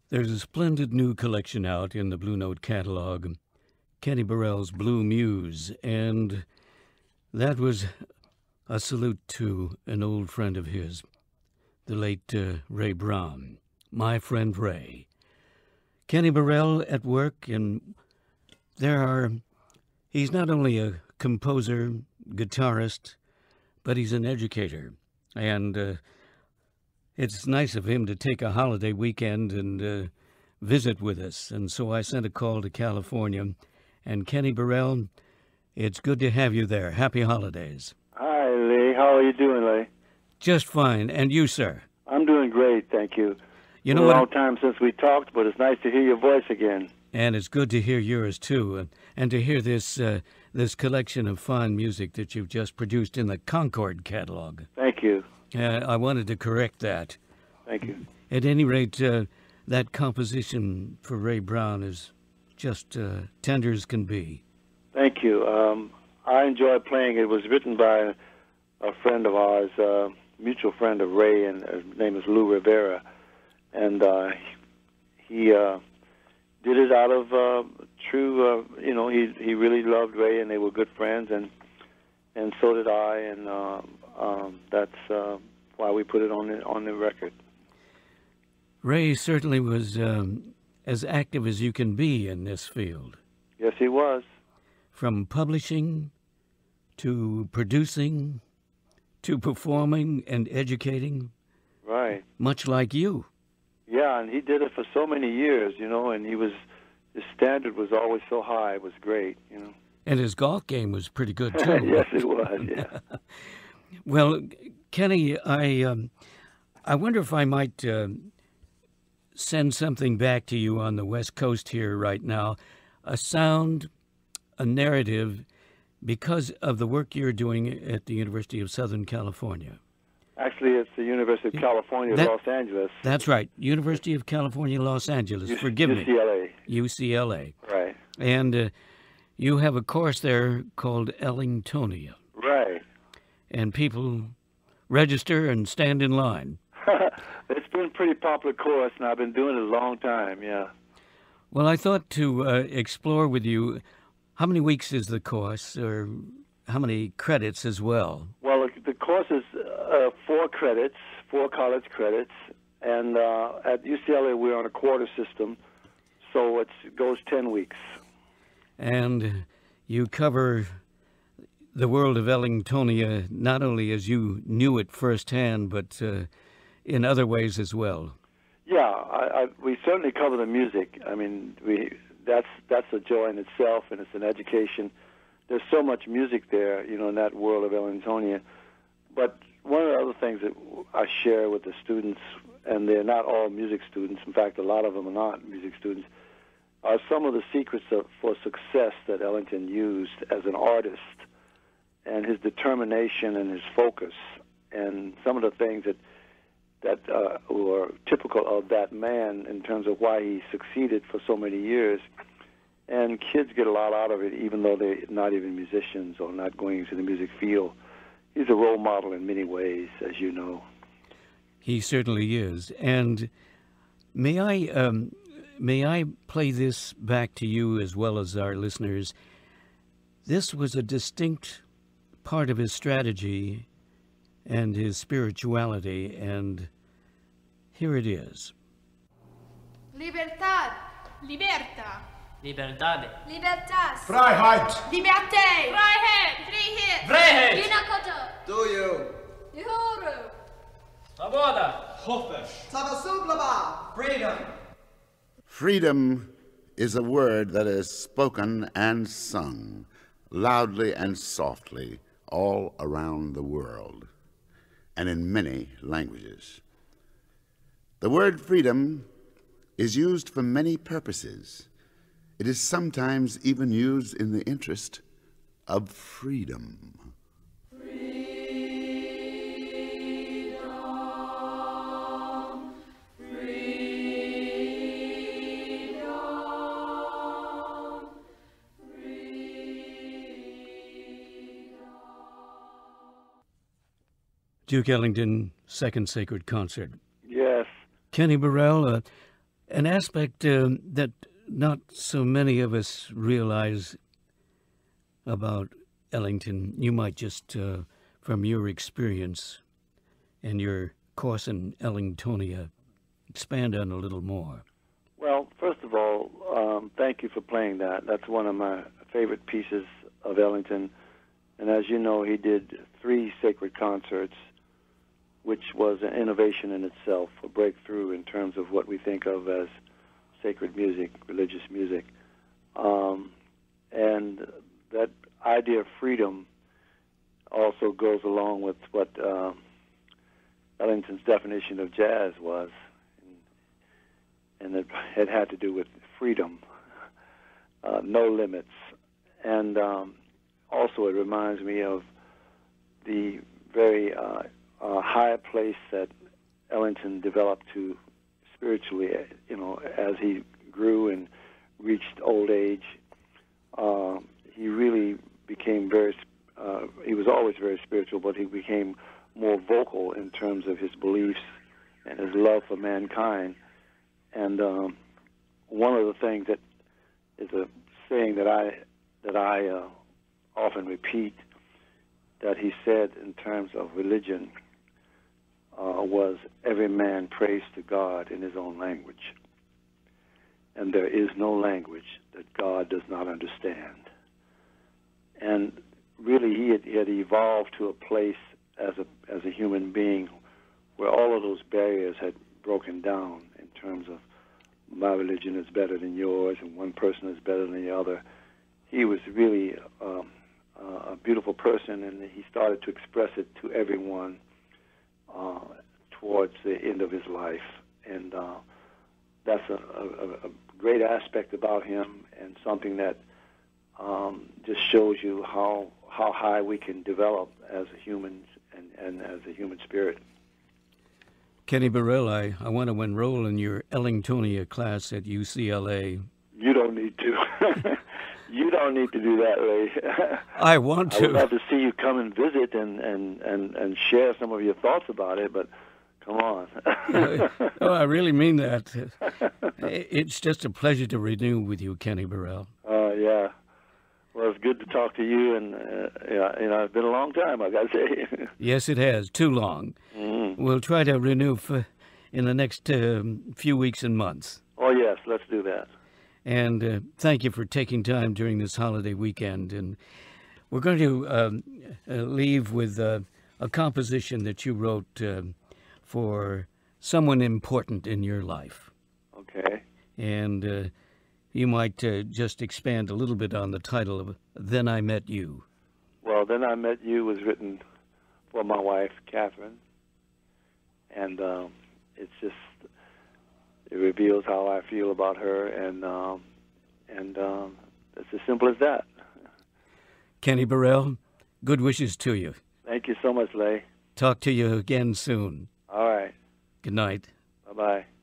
There's a splendid new collection out in the Blue Note catalog, Kenny Burrell's Blue Muse, and that was a salute to an old friend of his, the late Ray Brown, my friend Ray. Kenny Burrell at work, and he's not only a composer, guitarist, but he's an educator, and it's nice of him to take a holiday weekend and visit with us. And so I sent a call to California. And Kenny Burrell, it's good to have you there. Happy holidays. Hi, Leigh. How are you doing, Leigh? Just fine. And you, sir? I'm doing great, thank you. You know what? It's a long time since we talked, but it's nice to hear your voice again. And it's good to hear yours, too. And to hear this collection of fine music that you've just produced in the Concord catalog. Thank you. I wanted to correct that. Thank you. At any rate, that composition for Ray Brown is just tender as can be. Thank you. I enjoy playing. It was written by a friend of ours, a mutual friend of Ray, and his name is Lou Rivera. And he did it out of true, he really loved Ray, and they were good friends, and so did I, and that's why we put it on the record. Ray certainly was as active as you can be in this field. Yes, he was. From publishing to producing to performing and educating. Right. Much like you. Yeah, and he did it for so many years, and his standard was always so high. It was great, And his golf game was pretty good, too. Yes, it was, yeah. Well, Kenny, I wonder if I might send something back to you on the West Coast here right now, a sound, a narrative, because of the work you're doing at the University of Southern California. Actually, it's the University of California, Los Angeles. That's right, University of California, Los Angeles. Forgive me. UCLA. UCLA. Right. And you have a course there called Ellingtonia. Right. And people register and stand in line. It's been a pretty popular course, and I've been doing it a long time, yeah. Well, I thought to explore with you, how many weeks is the course, or how many credits as well? Well, the course is 4 credits, 4 college credits, and at UCLA we're on a quarter system, so it goes 10 weeks. And you cover the world of Ellingtonia not only as you knew it firsthand, but in other ways as well. Yeah, we certainly cover the music. I mean, that's a joy in itself, and it's an education. There's so much music there, in that world of Ellingtonia. But one of the other things that I share with the students, and they're not all music students, in fact, a lot of them are not music students, are some of the secrets for success that Ellington used as an artist, and his determination and his focus, and some of the things that were typical of that man in terms of why he succeeded for so many years. And kids get a lot out of it, even though they're not even musicians or not going into the music field. He's a role model in many ways, as you know. He certainly is. And may I play this back to you as well as our listeners? This was a distinct part of his strategy and his spirituality, and here it is. Libertad. Libertà. Libertad. Libertas. Freiheit. Liberté. Freiheit. Frihet. Vrijheid. Junakoto. Do you? Uhuru. Svoboda. Hofish. Freedom. Freedom is a word that is spoken and sung loudly and softly all around the world, and in many languages. The word freedom is used for many purposes. It is sometimes even used in the interest of freedom. Duke Ellington, Second Sacred Concert. Yes. Kenny Burrell, An aspect that not so many of us realize about Ellington, you might just, from your experience and your course in Ellingtonia, expand on a little more. Well, first of all, thank you for playing that. That's one of my favorite pieces of Ellington. And as you know, he did 3 sacred concerts, which was an innovation in itself, a breakthrough in terms of what we think of as sacred music, religious music. And that idea of freedom also goes along with what Ellington's definition of jazz was. And it had to do with freedom, no limits. And also it reminds me of the very high place that Ellington developed to spiritually, as he grew and reached old age. He really became he was always very spiritual, but he became more vocal in terms of his beliefs and his love for mankind. And one of the things that is a saying that I often repeat that he said in terms of religion was, every man prays to God in his own language, and there is no language that God does not understand. And really, he had evolved to a place as a human being where all of those barriers had broken down in terms of my religion is better than yours and one person is better than the other. He was really a beautiful person, and he started to express it to everyone towards the end of his life. And that's a great aspect about him, and something that just shows you how high we can develop as humans and as a human spirit. Kenny Burrell, I want to enroll in your Ellingtonia class at UCLA. You don't need to. You don't need to do that, Leigh. I want to. I would love to see you come and visit and share some of your thoughts about it, but come on. Oh, I really mean that. It's just a pleasure to renew with you, Kenny Burrell. Yeah. Well, it's good to talk to you, and it's been a long time, I got to say. Yes, it has. Too long. Mm-hmm. We'll try to renew in the next few weeks and months. Oh, yes, let's do that. And thank you for taking time during this holiday weekend. And we're going to leave with a composition that you wrote for someone important in your life. Okay. And you might just expand a little bit on the title of Then I Met You. Well, Then I Met You was written for my wife, Catherine. And it reveals how I feel about her, and it's as simple as that. Kenny Burrell, good wishes to you. Thank you so much, Leigh. Talk to you again soon. All right. Good night. Bye-bye.